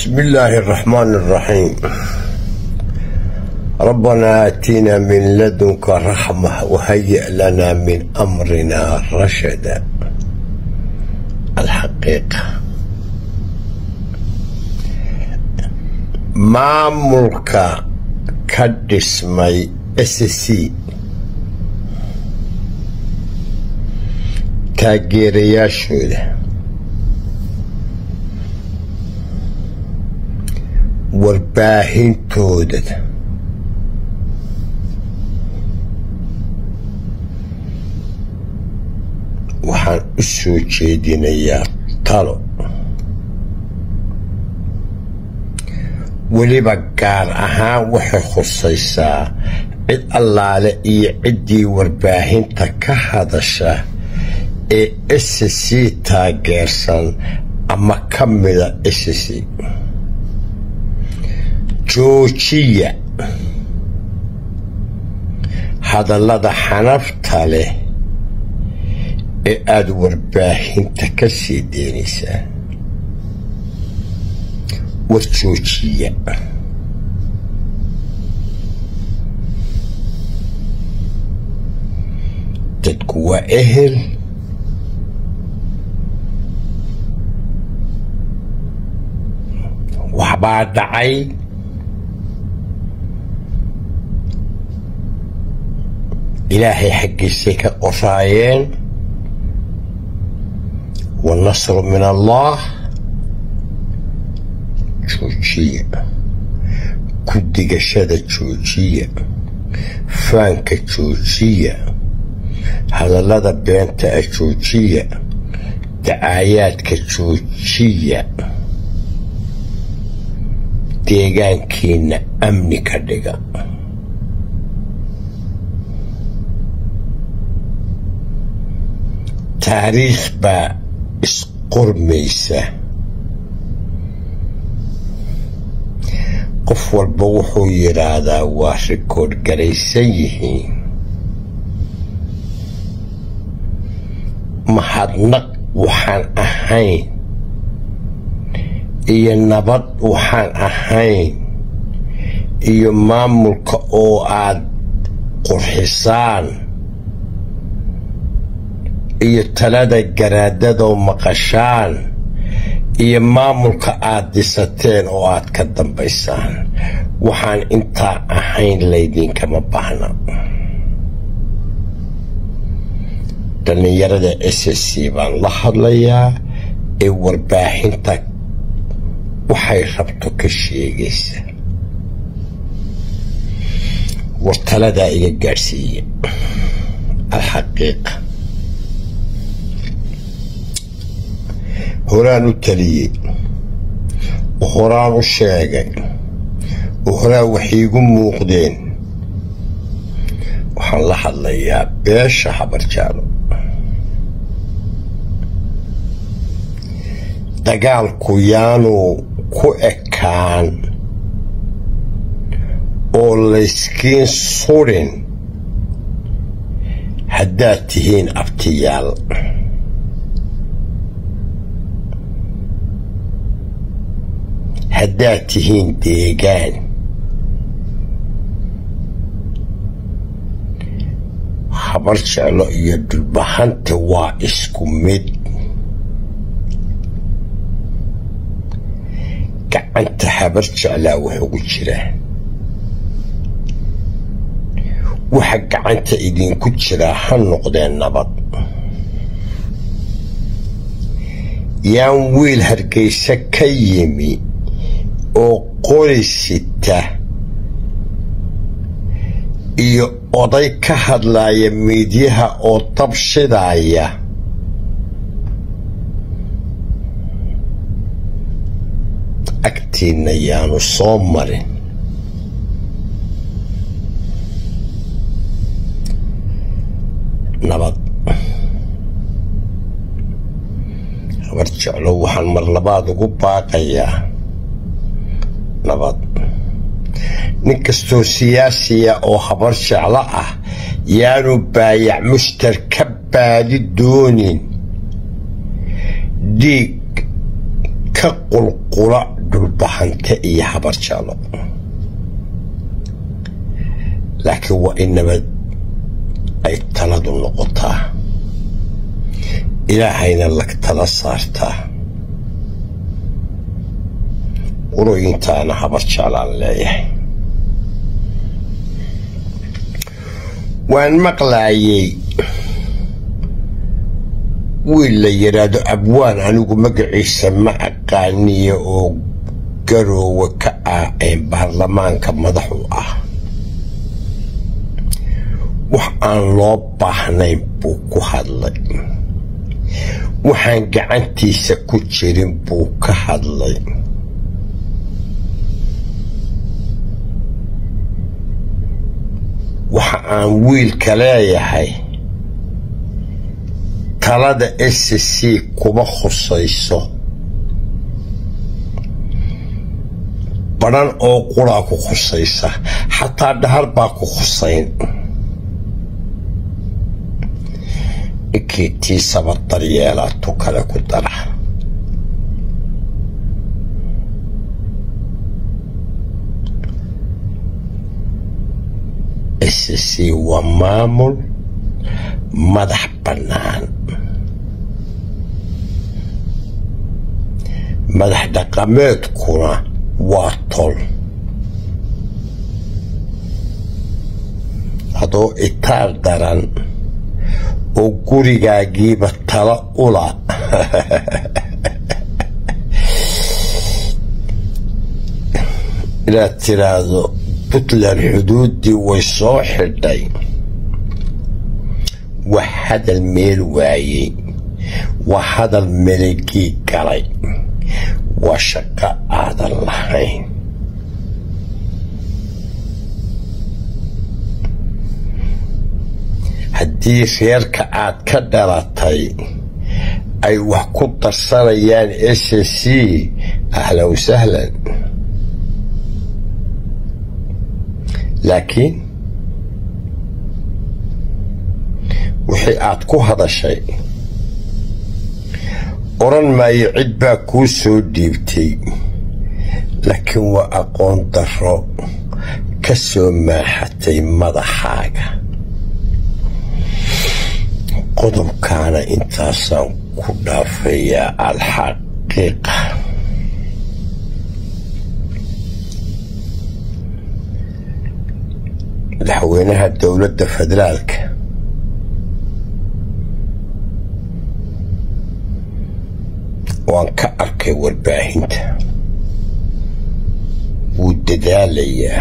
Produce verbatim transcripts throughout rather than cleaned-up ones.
بسم الله الرحمن الرحيم. ربنا آتنا من لدنك رحمة وهيئ لنا من أمرنا رشدا. الحقيقة maamulka ka dhismay S C taageerayaashooda warbaahintooda waxaan u soo jeedinayaa talo weliba gaar ahaan waxay khusaysaa cid allaale iyo ciddii warbaahinta ka hadasha ee S C taageersan ama ka mida S C. joojiya hadallada xanafta leh ee aad warbaahinta ka sii deynaysaa. war joojiya. dadku waa ehel waxbaa dhacay ilaahay xaggiisay ka qoraayeen والنصر من الله. joojiya ku digashada joojiya faanka joojiya hadallada beenta ah joojiya dacaayaadka joojiya deegaankiina amni ka dhiga. taariikh baa isqormaysa. qof walba wuxuu yiraahdaa waa rikoodh garaysan yihiin. mahadnaq waxaan ahayn iyo nabad waxaan ahayn iyo maamulka oo aad qurxisaan iyo talada garaadadoo maqashaan iyo maamulka aad dhisateen oo aad ka dambaysaan waxaan intaa ahayn laydinkama baahna. dhallinyarada S C baan la hadlayaa ee warbaahinta waxay rabto ka sheegaysa. war taladaa iga gaadhsiiya. alxaqiiqa horaan u taliyey oo horaan u sheegay oo horaan waxay igu muuqdeen. waxaan la hadlayaa beesha habarjaalo. dagaalku yaanu ku ekaan oo layskiin surin haddaad tihiin abtiyaal. haddaad tihiin deegaan. habarjeclo iyo dhulbahanta waa isku mid. gacanta habarjeclaa wax ugu jira. waxa gacanta idinku jiraa ha noqdeen nabad. yaan wiil hargeysa ka yimi oo qori sita iyo oday ka hadlaaya miidyaha oo dabshidaya agtiinna yaanu soo marin. nabad. habarjeclo waxaan mar labaad ugu baaqayaa nabad. nin kastoo siyaasiya oo habarjeclo ah yaanu baayac mushtar ka baadi doonin dhiig ka qulqula dhul dhulbahante iyo habar jeclo laakiin waa in nabad ay taladu noqotaa ilaahayna lag tala saartaa urooyintaana habar jeclaan leeyahay waan maqlaayay wiil la yiraahdo abwaan anigu magaciisa ma aqaaniyo oo garoowe ka ah ee baarlamaanka madax u ah wax aan loo baahnayn buu ku hadlay waxaan gacantiisa ku jirin buu ka hadlay waxa aan wiilka leeyahay talada S C kuma khusayso badan oo qura ku khusaysa xataa dhahar baa ku khusayn ikiti sabatar yeela tu kala ku dara S C waa maamul madax bannaan madax dhaqameedkuna waa tol hadoo itaal daran oo gurigaagiiba tala ula inaad tiraahdo puntland xuduuddii way soo xidhay waa hadal meel waayey waa hadal meligii galay waa shaqo aadan lahayn haddii reerka aad ka dhalatay ay wax ku darsanayaan S C ahlan wasahlan laakiin wixii aad ku hadashay oran maayo cid baa kuu soo dhiibtay laakiin waa aqoon darro ka soo maaxatay madaxaaga qodobkaana intaasaan ku dhaafayaa alxaqiiqa madaxweynaha dowladda federaalka waan ka arkay warbaahinta wuu dadaalayaa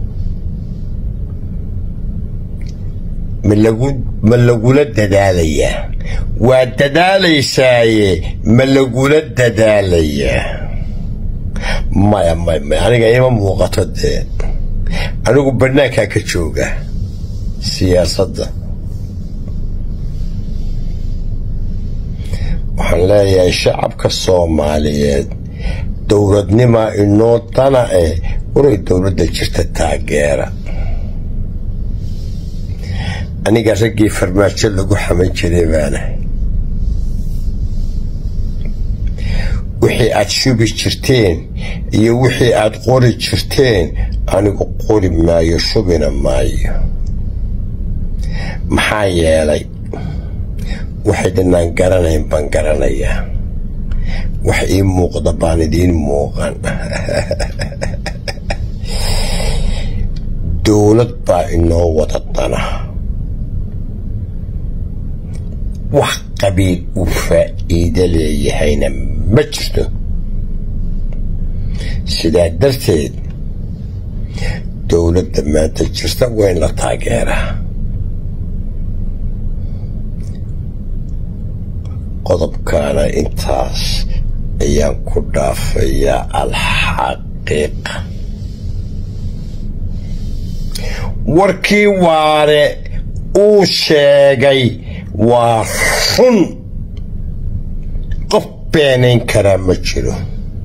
ma lagula dadaalayaa waa dadaalaysaaye ma lagula dadaalayaa maya maya aniga ima muuqato dee anigu bannaankaa ka jooga siyaasadda waxaan leeyahay shacabka soomaaliyeed dowladnimaa inoo dana eh waray dowladda jirta taageera aniga raggii farmaajo lagu xaman jiray baanahay wixii aad shubi jirteen iyo wixii aad qori jirteen anigu qori maayo shubina maayo maxaa yeelay waxaydinaan garanayn baan garanayaa wax ii muuqda baan idiin muuqan dowlad baa inoo wada dana wax qabiil u faa'iido leeyahayna ma jirto sidaa darteed dowladda maanta jirta waa in la taageeraa qodobkaana intaas ayaan ku dhaafayaa alxaqiiqa warkii waare uu sheegay waa run qof beenayn karaa ma jiro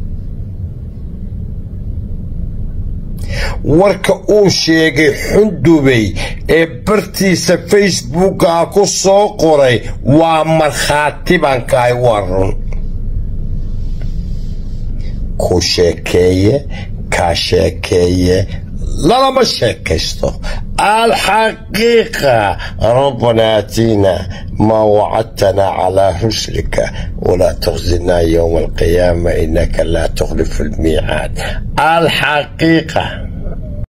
warka uu sheegay xundubay ee bartiisa facebooka ku soo qoray waa markhaati baan kahay waa run ku sheekeeye kaa sheekeeye lalama sheekaysto. الحقيقة ربنا آتينا ما وعدتنا على رسلك ولا تخزنا يوم القيامة إنك لا تخلف الميعاد. الحقيقة